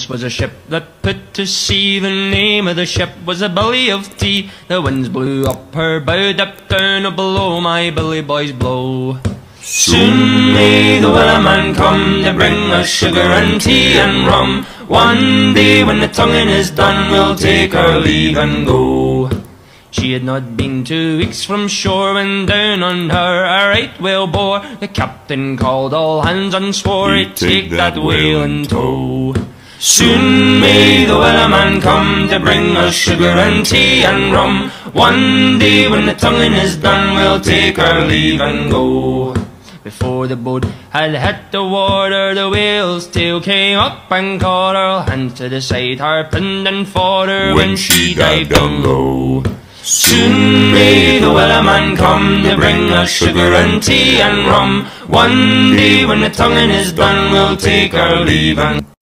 Once was a ship that put to sea. The name of the ship was a Billy of Tea. The winds blew up her bow, dipped down below, my Billy boys blow. Soon may the Wellerman come to bring us sugar and tea and rum. One day when the tonguing is done, we'll take our leave and go. She had not been 2 weeks from shore when down on her a right whale bore. The captain called all hands and swore he'd take that whale in tow. Soon may the Wellerman come to bring us sugar and tea and rum. One day when the tonguing is done, we'll take our leave and go. Before the boat had hit the water, the whale's tail came up and caught her. Hands to the side, harpooned and fought her when she dived down low. Soon may the Wellerman come to bring us sugar and tea and rum. One day when the tonguing is done, we'll take our leave and